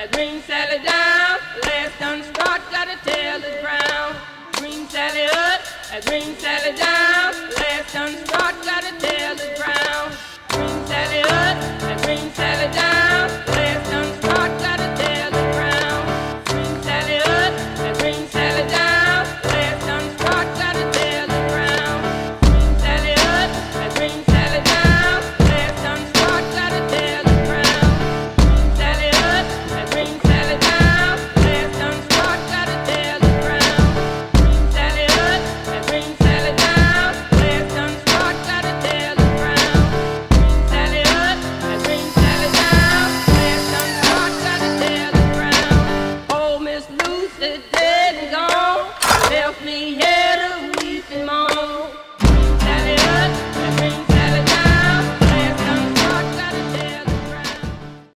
Green Sally down, last done start, gotta tell the ground. Green Sally up, Green Sally down, last done start, gotta tell the ground. Green Sally up, Green